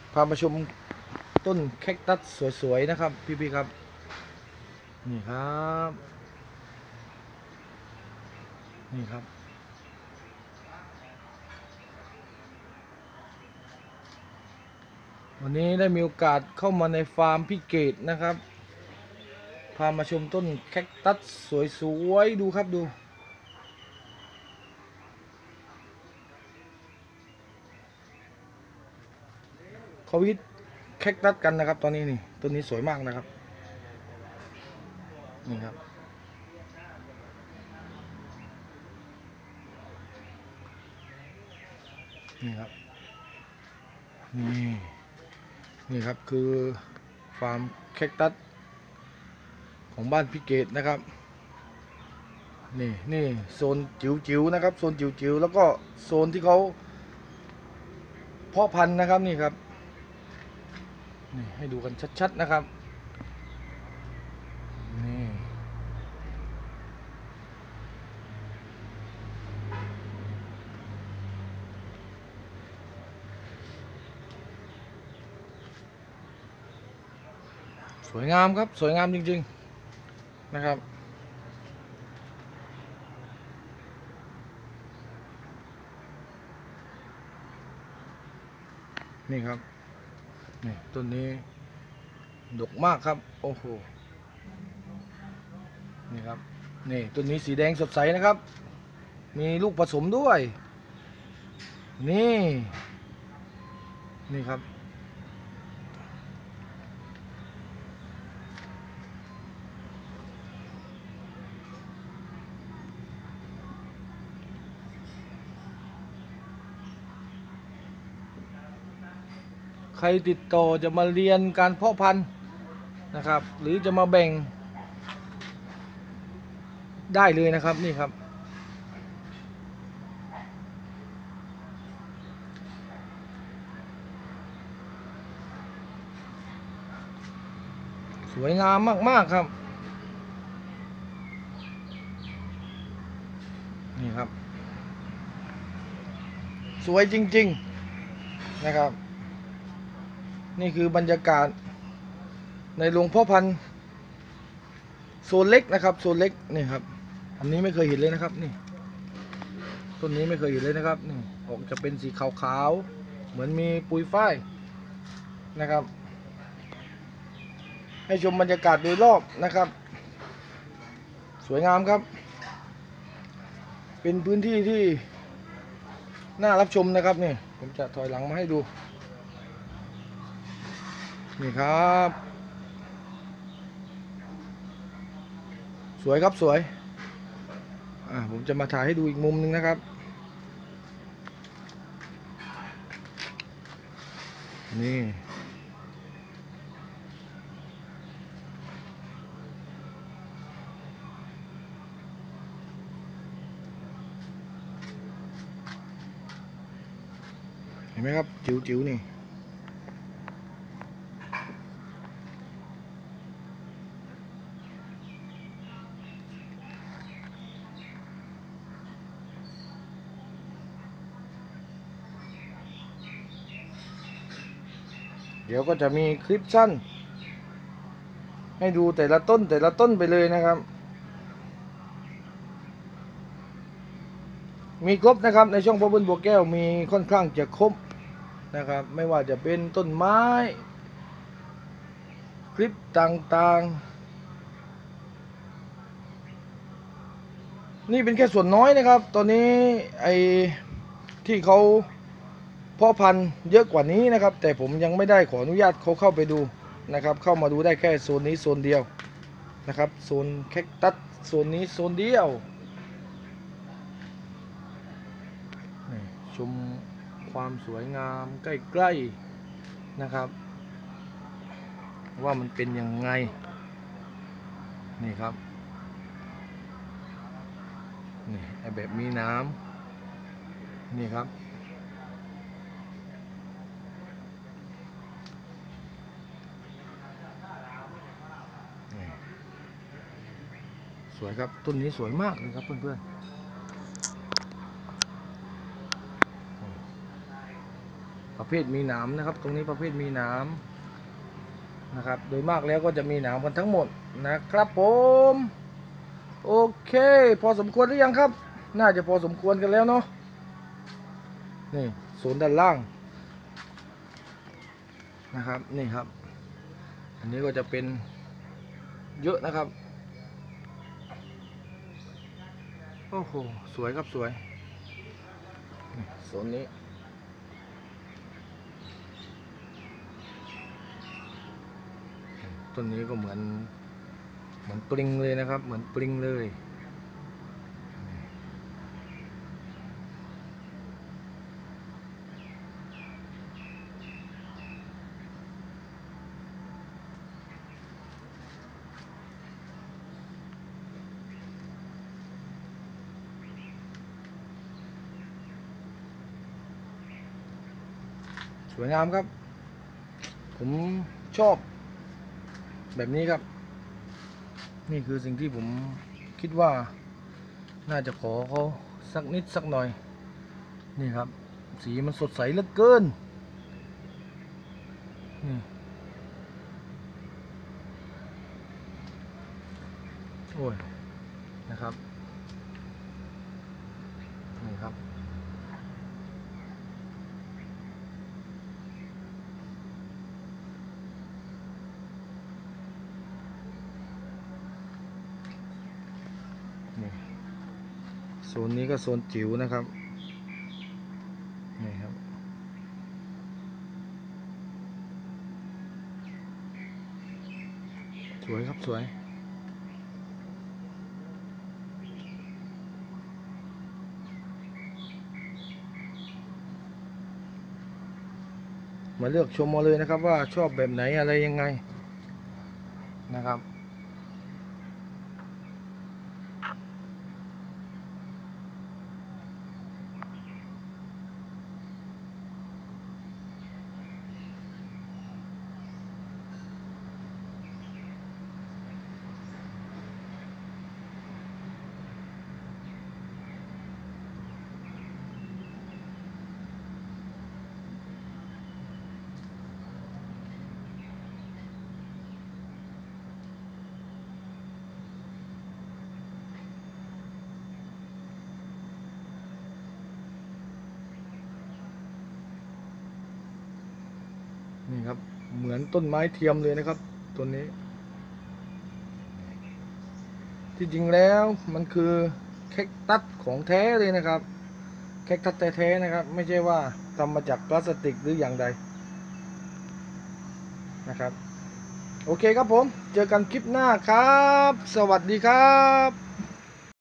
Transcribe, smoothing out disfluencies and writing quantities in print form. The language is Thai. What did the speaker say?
พามาชมต้นแคคตัสสวยๆนะครับพี่ๆครับนี่ครับนี่ครับวันนี้ได้มีโอกาสเข้ามาในฟาร์มพี่เกตนะครับพามาชมต้นแคคตัสสวยๆดูครับดูเขาฮิตแคคตัสกันนะครับตอนนี้นี่ต้นนี้สวยมากนะครับนี่ครับนี่ครับนี่ครับคือฟาร์มแคคตัสของบ้านพี่เกตนะครับนี่โซนจิ๋วๆนะครับโซนจิ๋วๆแล้วก็โซนที่เขาเพาะพันธุ์นะครับนี่ครับนี่ให้ดูกันชัดๆนะครับนี่สวยงามครับสวยงามจริงๆนะครับนี่ครับนี่ต้นนี้ดกมากครับโอ้โหนี่ครับนี่ต้นนี้สีแดงสดใสนะครับมีลูกผสมด้วยนี่ครับใครติดต่อจะมาเรียนการเพาะพันธุ์นะครับหรือจะมาแบ่งได้เลยนะครับนี่ครับสวยงามมากๆครับนี่ครับสวยจริงๆนะครับนี่คือบรรยากาศในโรงเพาะพันธุ์โซนเล็กนะครับโซนเล็กนี่ครับอันนี้ไม่เคยเห็นเลยนะครับนี่ต้นนี้ไม่เคยเห็นเลยนะครับนี่ออกจะเป็นสีขาวๆเหมือนมีปุยฝ้ายนะครับให้ชมบรรยากาศโดยรอบนะครับสวยงามครับเป็นพื้นที่ที่น่ารับชมนะครับนี่ผมจะถอยหลังมาให้ดูนี่ครับสวยครับสวยผมจะมาถ่ายให้ดูอีกมุมหนึ่งนะครับนี่เห็นไหมครับจิ๋วๆนี่เดี๋ยวก็จะมีคลิปสั้นให้ดูแต่ละต้นไปเลยนะครับมีครบนะครับในช่องพ่อบุญบัวแก้วมีค่อนข้างจะครบนะครับไม่ว่าจะเป็นต้นไม้คลิปต่างๆนี่เป็นแค่ส่วนน้อยนะครับตอนนี้ไอ้ที่เขาเพาะพันธุ์เยอะกว่านี้นะครับแต่ผมยังไม่ได้ขออนุญาตเขาเข้าไปดูนะครับเข้ามาดูได้แค่โซนนี้โซนเดียวนะครับโซนแคคตัสโซนนี้โซนเดียวชมความสวยงามใกล้ๆนะครับว่ามันเป็นยังไงนี่ครับนี่ไอแบบมีน้ำนี่ครับสวยครับต้นนี้สวยมากเลยครับเพื่อนๆประเภทมีหนามนะครับตรงนี้ประเภทมีหนามนะครับโดยมากแล้วก็จะมีหนามกันทั้งหมดนะครับผมโอเคพอสมควรหรือยังครับน่าจะพอสมควรกันแล้วเนาะนี่โซนด้านล่างนะครับนี่ครับอันนี้ก็จะเป็นเยอะนะครับโอ้โหสวยครับสวยโซนนี้ต้นนี้ก็เหมือนปลิงเลยนะครับเหมือนปลิงเลยสวยงามครับผมชอบแบบนี้ครับนี่คือสิ่งที่ผมคิดว่าน่าจะขอเขาสักนิดสักหน่อยนี่ครับสีมันสดใสเหลือเกินนี่โอ้ยนะครับนี่ครับนี่โซนนี้ก็โซนจิ๋วนะครับนี่ครับสวยครับสวยมาเลือกชมมาเลยนะครับว่าชอบแบบไหนอะไรยังไงนะครับนี่ครับเหมือนต้นไม้เทียมเลยนะครับต้นนี้ที่จริงแล้วมันคือแคคตัสของแท้เลยนะครับแคคตัสแท้ๆนะครับไม่ใช่ว่าทำมาจากพลาสติกหรืออย่างใดนะครับโอเคครับผมเจอกันคลิปหน้าครับสวัสดีครับ